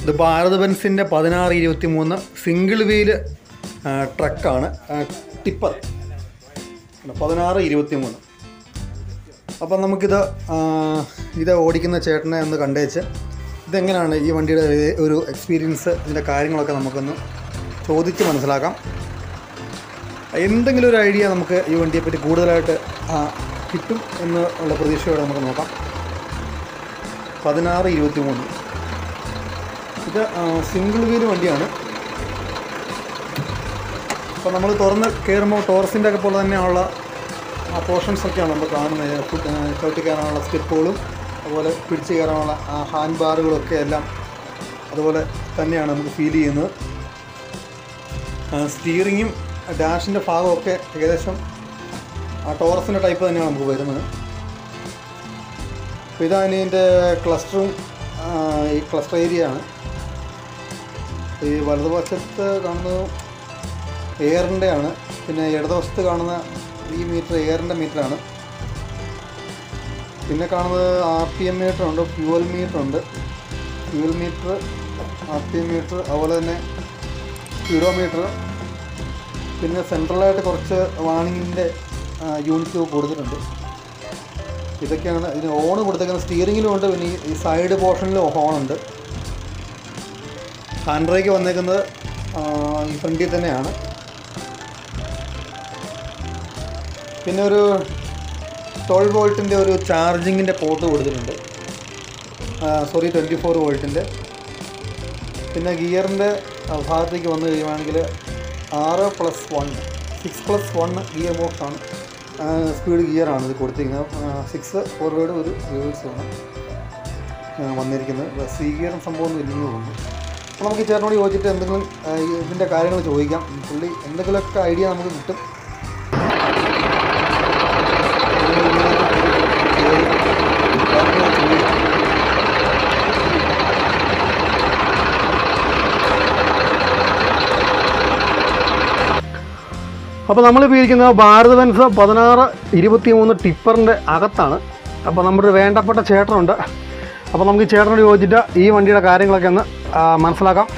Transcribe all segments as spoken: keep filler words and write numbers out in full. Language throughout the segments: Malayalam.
ഇത് ഭാരത് ബെൻസിൻ്റെ പതിനാറ് ഇരുപത്തി മൂന്ന് സിംഗിൾ വീല് ട്രക്കാണ്, ടിപ്പർ പതിനാറ് ഇരുപത്തി മൂന്ന്. അപ്പം നമുക്കിത് ഇത് ഓടിക്കുന്ന ചേട്ടനെ ഒന്ന് കണ്ടേച്ച് ഇതെങ്ങനെയാണ് ഈ വണ്ടിയുടെ ഒരു എക്സ്പീരിയൻസ്, ഇതിൻ്റെ കാര്യങ്ങളൊക്കെ നമുക്കൊന്ന് ചോദിച്ച് മനസ്സിലാക്കാം. എന്തെങ്കിലും ഒരു ഐഡിയ നമുക്ക് ഈ വണ്ടിയെപ്പറ്റി കൂടുതലായിട്ട് കിട്ടും എന്ന് ഉള്ള പ്രതീക്ഷയോടെ നമുക്ക് നോക്കാം. പതിനാറ് ഇരുപത്തി മൂന്ന് ഇത് സിംഗിൾ വീല് വണ്ടിയാണ്. അപ്പോൾ നമ്മൾ തുറന്ന് കയറുമ്പോൾ ടോറസിൻ്റെ ഒക്കെ പോലെ തന്നെയുള്ള ആ പോർഷൻസൊക്കെയാണ് നമ്മൾ കാണുന്നത്. ചവിട്ടി കയറാനുള്ള സ്റ്റെപ്പുകളും അതുപോലെ പിടിച്ച് കയറാനുള്ള ആ ഹാൻഡ് ബാറുകളൊക്കെ എല്ലാം അതുപോലെ തന്നെയാണ് നമുക്ക് ഫീൽ ചെയ്യുന്നത്. സ്റ്റീറിങ്ങും ഡാഷിൻ്റെ ഭാഗമൊക്കെ ഏകദേശം ആ ടോറസിൻ്റെ ടൈപ്പ് തന്നെയാണ് നമുക്ക് വരുന്നത്. അപ്പോൾ ഇതാണ് ഇതിൻ്റെ ക്ലസ്റ്ററും, ഈ ക്ലസ്റ്റർ ഏരിയ ആണ്. ഈ വലതുവശത്ത് കാണുന്നത് എയറിൻ്റെ ആണ്, പിന്നെ ഇടതുവശത്ത് കാണുന്ന ഈ മീറ്റർ എയറിൻ്റെ മീറ്ററാണ്. പിന്നെ കാണുന്നത് ആർ പി എം മീറ്റർ ഉണ്ട്, ഫ്യൂവൽ മീറ്റർ ഉണ്ട്, fuel meter, R P M meter, അതുപോലെ തന്നെ സ്പീഡോമീറ്റർ. പിന്നെ സെൻട്രലായിട്ട് കുറച്ച് വാണിങ്ങിൻ്റെ യൂണിറ്റ് കൊടുത്തിട്ടുണ്ട്. ഇതൊക്കെയാണ് ഇതിന് ഓൺ കൊടുത്തേക്കുന്നത്. സ്റ്റീറിങ്ങിലും ഉണ്ട്, പിന്നെ ഈ സൈഡ് പോർഷനിലും ഹോണുണ്ട്. ഹാൻഡ് ബ്രേക്ക് വന്നേക്കുന്നത് ഈ ഫ്രണ്ടിൽ തന്നെയാണ്. പിന്നെ ഒരു ട്വൽവ് വോൾട്ടിൻ്റെ ഒരു ചാർജിങ്ങിൻ്റെ പോർട്ട് കൊടുത്തിട്ടുണ്ട്, സോറി ട്വൻറ്റി ഫോർ വോൾട്ടിൻ്റെ. പിന്നെ ഗിയറിൻ്റെ ഭാഗത്തേക്ക് വന്നു കഴിയുവാണെങ്കിൽ ആറ് plus one six plus one gear ബോക്സാണ്, സ്പീഡ് ഗിയറാണ് ഇത് കൊടുത്തിരിക്കുന്നത്. സിക്സ് ഫോർവേഡ് ഒരു റിവേഴ്സുമാണ് വന്നിരിക്കുന്നത്. സി ഗിയറും സംഭവമൊന്നും ഇല്ലെന്ന് തോന്നുന്നു. അപ്പോൾ നമുക്ക് ഈ ചേട്ടനോട് ചോദിച്ചിട്ട് എന്തെങ്കിലും ഇതിൻ്റെ കാര്യങ്ങൾ ചോദിക്കാം. പുള്ളി എന്തെങ്കിലുമൊക്കെ ഐഡിയ നമുക്ക് കിട്ടും. അപ്പോൾ നമ്മളിപ്പോൾ ഇരിക്കുന്നത് ഭാരത് ബെൻസ് പതിനാറ് ഇരുപത്തി മൂന്ന് ടിപ്പറിൻ്റെ അകത്താണ്. അപ്പോൾ നമ്മുടെ വേണ്ടപ്പെട്ട ചേട്ടനുണ്ട്. അപ്പോൾ നമുക്ക് ഈ ചേട്ടനോട് ചോദിച്ചിട്ട് ഈ വണ്ടിയുടെ കാര്യങ്ങളൊക്കെ ഒന്ന് മനസ്സിലാക്കാം.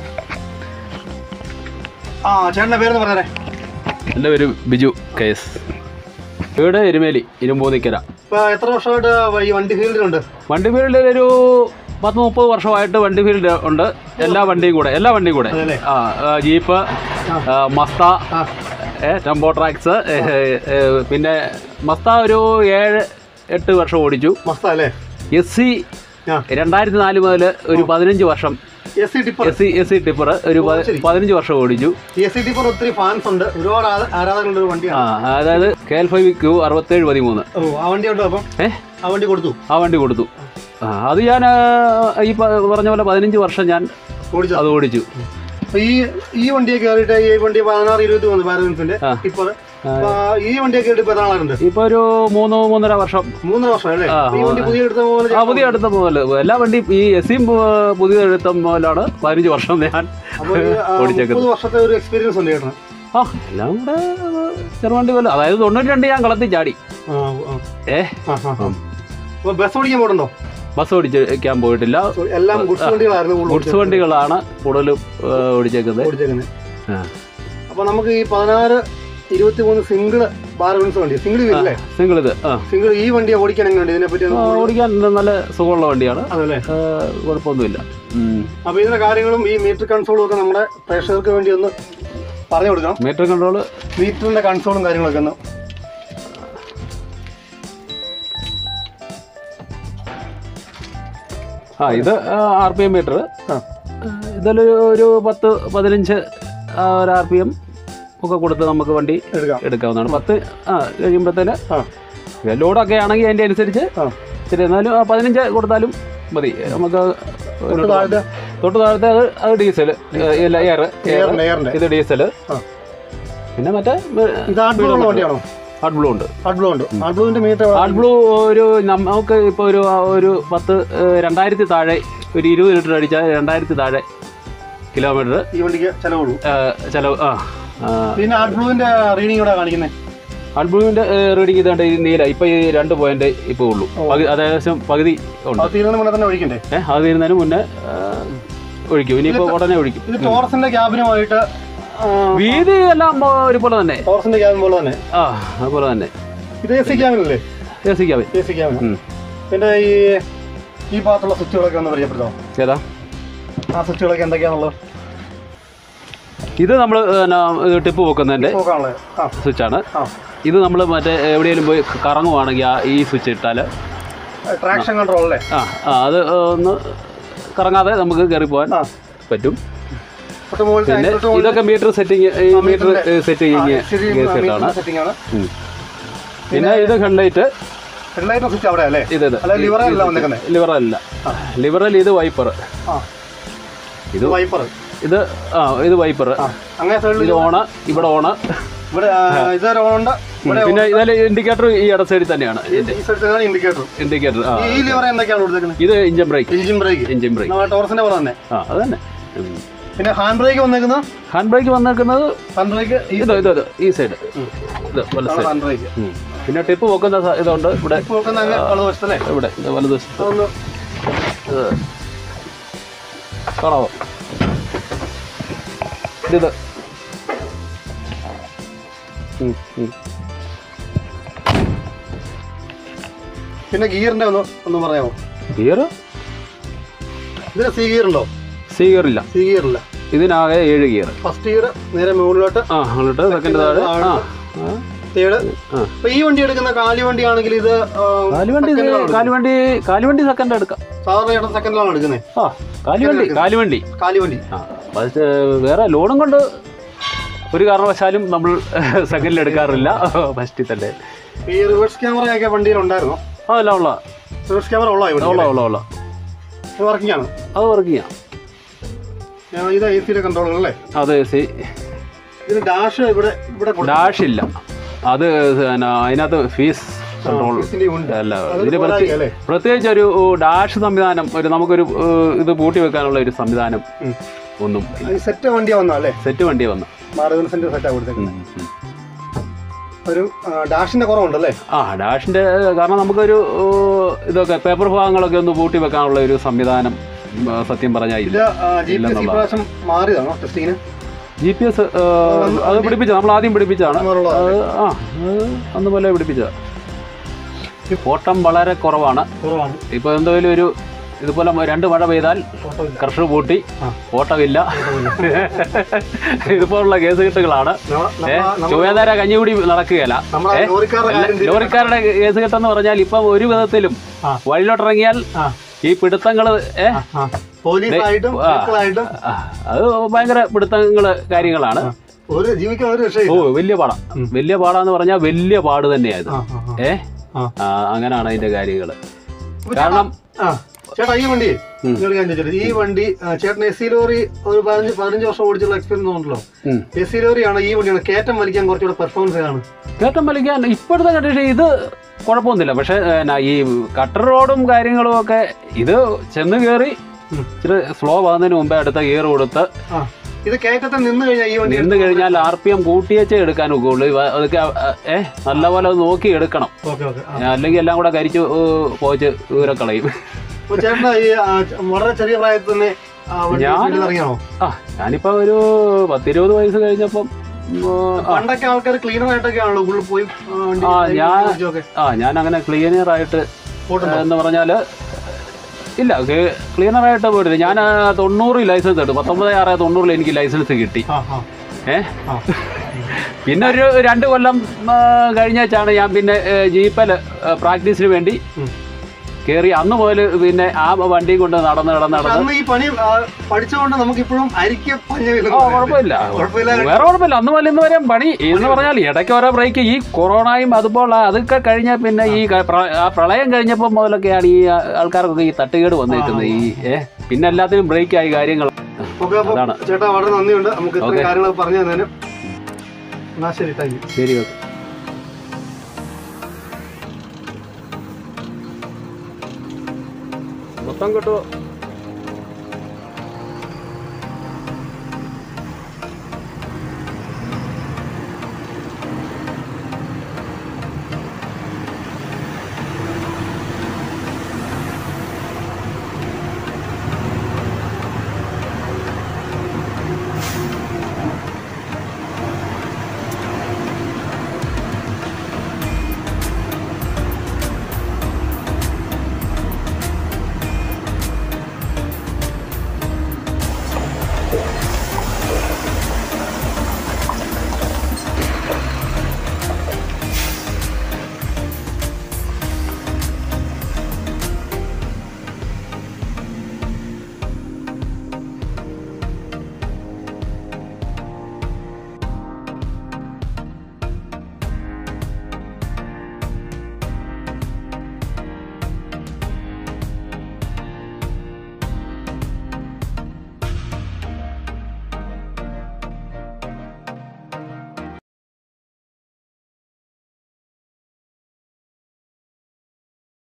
ആ ചേട്ടൻ്റെ പേരെന്ന് പറഞ്ഞേ. എൻ്റെ പേര് ബിജു കെ എസ്, വീട് എരുമേലി ഇരുമ്പൂന്നിക്കര. ഇപ്പോൾ എത്ര വർഷമായിട്ട് ഈ വണ്ടി ഫീൽഡിലുണ്ട്? വണ്ടി ഫീൽഡിൽ ഒരു പത്ത് മുപ്പത് വർഷമായിട്ട് വണ്ടി ഫീൽഡ് ഉണ്ട്. എല്ലാ വണ്ടിയും കൂടെ എല്ലാ വണ്ടിയും കൂടെ ആ ജീപ്പ്, മസ്ത, ടെമ്പോ ട്രാക്സ്, പിന്നെ മസ്ത ഒരു ഏഴ് എട്ട് വർഷം ഓടിച്ചു. മസ്ത അല്ലേ? എസ് സി രണ്ടായിരത്തി നാല് മുതൽ ഒരു പതിനഞ്ച് വർഷം S C S C tipper ഒരു പതിനഞ്ച് വർഷം ഓടിച്ചു. എസ് സി ടിപ്പർ ഒത്തിരി ഫാൻസ് ഉണ്ട്, ഒരുപാട് ആരാധകരുടെ ഒരു വണ്ടിയാണ്. ആ അതായത് കെ എൽ ഫൈവ് ക്യൂ അറുപത്തേഴ് പതിമൂന്ന്. ആ വണ്ടി ഉണ്ടോ? അപ്പം ഏഹ് ആ വണ്ടി കൊടുത്തു ആ വണ്ടി കൊടുത്തു ആ അത് ഞാൻ ഈ പറഞ്ഞ പോലെ പതിനഞ്ച് വർഷം ഞാൻ അത് ഓടിച്ചു. ഈ ഈ വണ്ടിയെ കയറിയിട്ട് ഈ വണ്ടി പതിനാറ് ഇരുപത്തി മൂന്ന് ഭാരത് ബെൻസിന്റെ ടിപ്പർ, ഈ വണ്ടിയൊക്കെ ഇപ്പൊ ഒരു മൂന്ന് മൂന്നര വർഷം മൂന്നര വർഷം അല്ലേ? ആ പുതിയ എടുത്ത പോലെ എല്ലാ വണ്ടിയും ഈ എസ് സിയും പുതിയ എടുത്ത പോലാണ് പതിനഞ്ച് വർഷം ഞാൻ ഓടിച്ചേക്കുന്നത്. വർഷത്തെ ഒരു എക്സ്പീരിയൻസ് ഉണ്ട് ചേട്ടന്? ആ എല്ലാം കൂടെ ചെറുവണ്ടി പോലെ, അതായത് തൊണ്ണൂറ്റി രണ്ട് ഞാൻ കളത്തി ചാടി. ഏ ബസ് ഓടിക്കാൻ പോയിട്ടുണ്ടോ? ബസ് ഓടിക്കാൻ പോയിട്ടില്ല. എല്ലാം ഗുഡ്സ് വണ്ടികളായിരുന്നു, ഗുഡ്സ് വണ്ടികളാണ് കൂടുതലും ഓടിച്ചേക്കുന്നത്. അപ്പൊ നമുക്ക് ഈ പതിനാറ് ഇരുപത്തി മൂന്ന് സിംഗിള് ഭാരത് ബെൻസ് വണ്ടി, സിംഗിൾ വീലല്ലേ? സിംഗിൾ ഇത് സിംഗിൾ ഈ വണ്ടി ഓടിക്കാൻ എങ്ങനെയുണ്ട്? ഇതിനെ പറ്റി ഓടിക്കാൻ നല്ല സുഖമുള്ള വണ്ടിയാണ്, അതല്ലേ? കുഴപ്പമൊന്നുമില്ല. അപ്പൊ ഇതിന്റെ കാര്യങ്ങളും ഈ മീറ്റർ കൺസോളും ഒക്കെ നമ്മുടെ പ്രേക്ഷകർക്ക് വേണ്ടി ഒന്ന് പറഞ്ഞു കൊടുക്കണം. മീറ്റർ കൺട്രോള്, മീറ്ററിന്റെ കൺസോളും കാര്യങ്ങളൊക്കെ ഒന്ന്. ആ ഇത് ആർ പി എം മീറ്റർ. ഇതിലൊരു ഒരു പത്ത് പതിനഞ്ച് ഒരു ആർ പി എം ഒക്കെ കൊടുത്ത് നമുക്ക് വണ്ടി എടുക്കാവുന്നതാണ്. പത്ത് ആ കഴിയുമ്പോഴത്തേന് ലോഡൊക്കെ ആണെങ്കിൽ അതിൻ്റെ അനുസരിച്ച് ശരി, എന്നാലും പതിനഞ്ച് കൊടുത്താലും മതി നമുക്ക്. തൊട്ട് താഴത്തെ അത് അത് ഡീസൽ, എയർ എയർ ഇത് ഡീസൽ. പിന്നെ മറ്റേ ഹാർഡ് ബ്ലൂ ഉണ്ട്. ഹാർഡ് ബ്ലൂ ഒരു നമുക്ക് ഇപ്പോൾ ഒരു ഒരു പത്ത് രണ്ടായിരത്തി താഴെ ഒരു ഇരുപത് ലിറ്റർ അടിച്ചാൽ രണ്ടായിരത്തി താഴെ കിലോമീറ്റർ ഈ വണ്ടിക്ക് ചിലവുള്ളൂ. ചിലവ്. ആ പിന്നെ ഹാർഡ് ബ്ലൂവിന്റെ റീഡിംഗ് ഇവിടെ കാണിക്കുന്നത്. ഹാർഡ് ബ്ലൂവിന്റെ റീഡിംഗ് ഇതാണ്ട് ഈ നീല ഇപ്പൊ ഈ രണ്ട് പോയിന്റ് ഇപ്പൊ ഉള്ളൂ. അത് ഏകദേശം പകുതി ഉണ്ട്. തീരുന്നതിന് മുന്നേ തന്നെ ഒഴിക്കണ്ടേ? ഏഹ് അത് തീരുന്നതിന് മുന്നേ ഒഴിക്കും. ഇനിയിപ്പോൾ ഉടനെ ഒഴിക്കും. ഇത് ടോറസിന്റെ ക്യാബിനുമായിട്ട് വീതി എല്ലാം ഒരുപോലെ തന്നെ. ടോറസിന്റെ ക്യാബിൻ പോലെ തന്നെ. ആ അതുപോലെ തന്നെ. ഇത് എ സി ക്യാബിനല്ലേ? A C cabin. A C cabin. പിന്നെ ഈ ഈ ഭാഗത്തുള്ള സ്വിച്ചുകളൊക്കെ ഒന്ന് പരിചയപ്പെടുത്താം. ഏതാ ആ സ്വിച്ചുകളൊക്കെ എന്തൊക്കെയാണുള്ളത്? ഇത് നമ്മൾ ടിപ്പ് വെക്കുന്നതിൻ്റെ സ്വിച്ചാണ്. ഇത് നമ്മൾ മറ്റേ എവിടെയെങ്കിലും പോയി കറങ്ങുവാണെങ്കിൽ ആ ഈ സ്വിച്ച് ഇട്ടാൽ ട്രാക്ഷൻ കൺട്രോൾ അല്ലേ? ആ ആ അത് ഒന്ന് കറങ്ങാതെ നമുക്ക് കയറി പോകാൻ പറ്റും. പിന്നെ ഇതൊക്കെ മീറ്റർ സെറ്റിങ് മീറ്റർ സെറ്റിങ് സെറ്റാണ്. പിന്നെ ഇത് ഹെഡ്ലൈറ്റ്. സ്വിച്ച് അവിടെ അല്ലേ? ഇത് ലിവറല്ല. ലിവറൽ ഇത് വൈപ്പർ. ഇത് വൈപ്പർ. ഇത് ആ ഇത് വൈപ്പർ. ഇത് ഓണ്. ഇവിടെ ഓണ്. പിന്നെ ഇതിൽ ഇൻഡിക്കേറ്റർ ഈ ഇട സൈഡിൽ തന്നെയാണ്. ഇൻഡിക്കേറ്റർ. ഇത് engine brake. Engine brake. Engine brake ടോറസിന്റെ പോലെ തന്നെ. ആ അത് തന്നെ. പിന്നെ ഹാൻഡ് ബ്രേക്ക് വന്നേക്കുന്നത് ഹാൻഡ് ബ്രേക്ക് വന്നേക്കുന്നത് ഹാൻഡ് ബ്രേക്ക് ഇത് ഇത് ഇത് ഈ സൈഡ്. ഇത് വല സൈഡ്. പിന്നെ ടിപ്പ് വെക്കുന്ന ഇതുണ്ട് ഇവിടെ. ഇവിടെ വലതുവശത്ത് കാണാവോ? ഇത് പിന്നെ ഗിയറിന്റെ ഒന്ന് ഒന്ന് പറയാമോ? ഗിയർ ഇതിന് സി ഗിയർ ഉണ്ടോ? സി ഗിയർ ഇല്ല. സി ഗിയർ ഇല്ല. ഇതിനാകെ ഏഴ് ഗിയർ. ഫസ്റ്റ് ഗിയർ നേരെ മുകളിലോട്ട്. ആ മുകളിലോട്ട്. സെക്കൻഡ് താഴെ. ആ തേർഡ്. ഇപ്പൊ ഈ വണ്ടി എടുക്കുന്ന കാലുവണ്ടി ആണെങ്കിൽ ഇത് കാലുവണ്ടി കാലുവണ്ടി കാലുവണ്ടി സെക്കൻഡ് എടുക്കാം. സാധാരണ സെക്കൻഡിലാണ് എടുക്കുന്നത്. ആ കാലുവണ്ടി കാലുവണ്ടി കാലുവണ്ടി. ആ വേറെ ലോണും കൊണ്ട് ഒരു കാരണവശാലും നമ്മൾ സെക്കൻഡിൽ എടുക്കാറില്ല. ഫസ്റ്റിൽ തന്നെ. ഈ റിവേഴ്സ് ക്യാമറ ഒക്കെ വണ്ടിയിൽ ഉണ്ടായിരുന്നോ? അതല്ല ഉള്ള റിവേഴ്സ് ക്യാമറ ഉള്ള ഉള്ള ഉള്ള ഉള്ള വർക്കിംഗ് ആണ്. അത് വർക്കിംഗ് ആണ്. ഇത് എ സിയുടെ കൺട്രോളുകൾ അല്ലേ? അതെ എ സി. ഇതിന് ഡാഷ് ഇവിടെ ഇവിടെ ഡാഷ് ഇല്ല. അത് അതിനകത്ത് ഫീസ് കൺട്രോൾ അല്ല. ഇതിന് പ്രത്യേകിച്ച് ഒരു ഡാഷ് സംവിധാനം ഒരു നമുക്കൊരു ഇത് പൂട്ടി വെക്കാനുള്ള ഒരു സംവിധാനം ഒന്നും. സെറ്റ് വണ്ടിയാ വന്നല്ലേ? സെറ്റ് വണ്ടിയാ വന്ന ഒരു ഡാഷിന്റെ കുറവുണ്ടല്ലേ? ആ ഡാഷിന്റെ കാരണം നമുക്കൊരു ഇതൊക്കെ പേപ്പർ ഭാഗങ്ങളൊക്കെ ഒന്ന് പൂട്ടി വെക്കാനുള്ള ഒരു സംവിധാനം സത്യം പറഞ്ഞാൽ ജി പി എസ് അത് പിടിപ്പിച്ച നമ്മൾ ആദ്യം പിടിപ്പിച്ചാണ്. ആ അന്ന് പോലെ പിടിപ്പിച്ചതാണ്. ഓട്ടം വളരെ കുറവാണ്. ഇപ്പൊ എന്തായാലും ഒരു ഇതുപോലെ രണ്ട് മഴ പെയ്താൽ കർഷക പൂട്ടി ഓട്ടമില്ല. ഇതുപോലുള്ള കേസ് കെട്ടുകളാണ്. ചുവേനേര കഞ്ഞികൂടി നടക്കുകയല്ല. ലോറിക്കാരുടെ കേസ് കെട്ടെന്ന് പറഞ്ഞാൽ ഇപ്പം ഒരു വിധത്തിലും വഴിയിലോട്ടിറങ്ങിയാൽ ഈ പിടുത്തങ്ങള് അത് ഭയങ്കര പിടുത്തങ്ങള് കാര്യങ്ങളാണ്. ഓ വലിയ പാടാ. വലിയ പാടാന്ന് പറഞ്ഞാൽ വലിയ പാട് തന്നെയായത്. ഏ അങ്ങനെയാണ് അതിന്റെ കാര്യങ്ങള്. കാരണം ചേട്ടാ ഈ വണ്ടി ഈ വണ്ടി ചേട്ടൻ എ സി ലോറി ഒരു പതിനഞ്ച് പതിനഞ്ച് വർഷം ഓടിച്ചുള്ള എക്സ്പീരിയൻസ് ഉണ്ടല്ലോ. എ സി ലോറിയാണ് ഈ വണ്ടിയാണ് കയറ്റം വലിക്കാൻ കുറച്ചുകൂടെ പെർഫോമൻസ് ആണ്. കയറ്റം വലിക്കാൻ ഇപ്പോഴത്തെ കണ്ടീഷൻ ഇത് കുഴപ്പമൊന്നുമില്ല. പക്ഷെ ഈ കട്ടർ റോഡും കാര്യങ്ങളും ഒക്കെ ഇത് ചെന്ന് കയറി ഇച്ചിരി സ്ലോ ആകുന്നതിന് മുമ്പേ അടുത്ത ഗിയർ കൊടുത്ത് ഇത് കയറ്റത്തിൽ നിന്ന് കഴിഞ്ഞാൽ നിന്ന് കഴിഞ്ഞാൽ ആർ പി എം കൂട്ടിയേച്ചേ എടുക്കാൻ ഒക്കുള്ളൂ. അതൊക്കെ ഏഹ് നല്ലപോലെ അത് നോക്കി എടുക്കണം. അല്ലെങ്കിൽ എല്ലാം കൂടെ കരിച്ച് പോച്ച് ദൂരെ കളയും. വളരെ ചെറിയ പ്രായത്തിൽ തന്നെ ആ ഞാനിപ്പോ ഒരു പത്തിരുപത് വയസ്സ് കഴിഞ്ഞപ്പം പണ്ടൊക്കെ ആൾക്കാർ ക്ലീനർ ആയിട്ടൊക്കെയാണല്ലോ ഉള്ളിൽ പോയി. ആ ഞാൻ ആ ഞാൻ അങ്ങനെ ക്ലീനർ ആയിട്ട് എന്ന് പറഞ്ഞാല് ഇല്ല ക്ലീനറായിട്ട് പോയിട്ടില്ല. ഞാൻ തൊണ്ണൂറിൽ ലൈസൻസ് എടുത്തു. പത്തൊമ്പത് ആറ് തൊണ്ണൂറിൽ എനിക്ക് ലൈസൻസ് കിട്ടി. ഏ പിന്നെ ഒരു രണ്ട് കൊല്ലം കഴിഞ്ഞാണ് ഞാൻ പിന്നെ ജീപ്പിൽ പ്രാക്ടീസിന് വേണ്ടി കയറി. അന്ന് മുതൽ പിന്നെ ആ വണ്ടി കൊണ്ട് നടന്ന് നടന്ന് നടന്ന് ഈ പണി പഠിച്ചുകൊണ്ട് നമുക്ക് ഇപ്പോഴും കുഴപ്പമില്ല. വേറെ കുഴപ്പമില്ല. അന്ന് മുതൽ ഇന്ന് വരെ പണി എന്ന് പറഞ്ഞാൽ ഇടയ്ക്ക് ഓരോ ബ്രേക്ക് ഈ കൊറോണയും അതുപോലെ അതൊക്കെ കഴിഞ്ഞാൽ പിന്നെ ഈ ആ പ്രളയം കഴിഞ്ഞപ്പോൾ മുതലൊക്കെയാണ് ഈ ആൾക്കാർക്കൊക്കെ ഈ തട്ടുകേട് വന്നിരിക്കുന്നത്. ഈ ഏഹ് പിന്നെ എല്ലാത്തിനും ബ്രേക്കായി കാര്യങ്ങൾ. അതാണ്. ചേട്ടാ വളരെ നന്ദിയുണ്ട് നമുക്ക് കാര്യങ്ങൾ പറഞ്ഞു തന്നതിന്. ശരി താങ്ക് യു. ശരി ഓക്കെ. മൊത്തം കിട്ടുമോ?